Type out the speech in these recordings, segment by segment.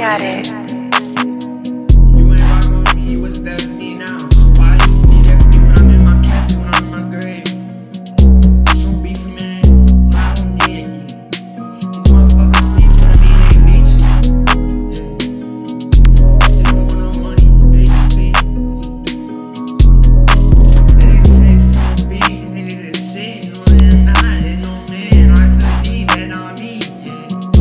got it. You ain't rockin' with me, what's that with me now? So why you need that for me when I'm in my castle, when I'm in my grave? Don't beef for me when I don't need it. These motherfuckers beef when I need they leeches. Yeah. They don't want no money, they just feed. They say some beef and they did this shit. No, they're not, they no man. I could be that on me. Yeah.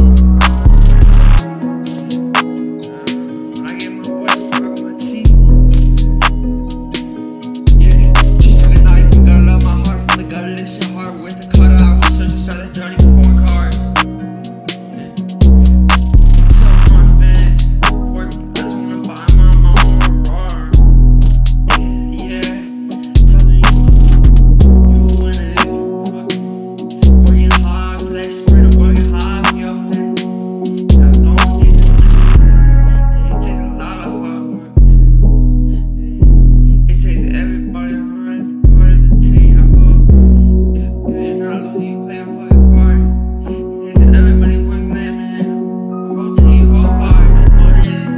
When I get my voice, I work my teeth. Yeah, she took a knife and got up my heart from the gutter. This shit hard with the cutter. I was searching, started journey for foreign cars. Yeah. Tell my fans, work me. I just wanna buy my mama a roar. Yeah, telling you a winner if you fuck. Working hard for that sprint, working hard for your family. As long as it takes a lot of hard work too. Yeah. It takes everybody hard as part of the team. I hope if you're not losing, you play a fucking part. It takes everybody working like man. Whole team, whole heart. Oh, this is my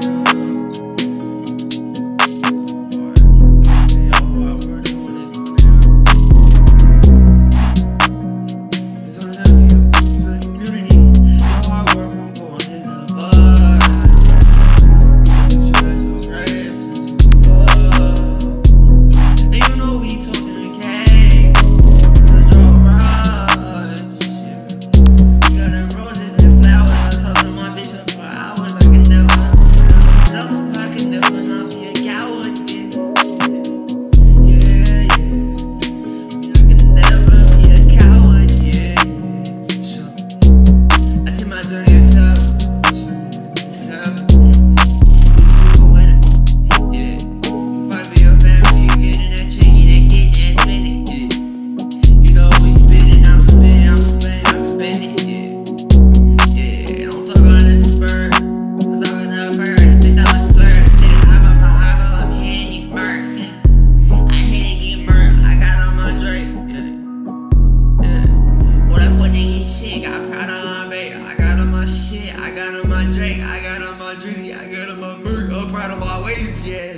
I got on my Drake, I got on my Drizzy, I got on my Merc, I'm proud of my waist, yeah.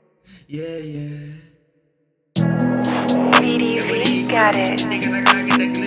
BD got it.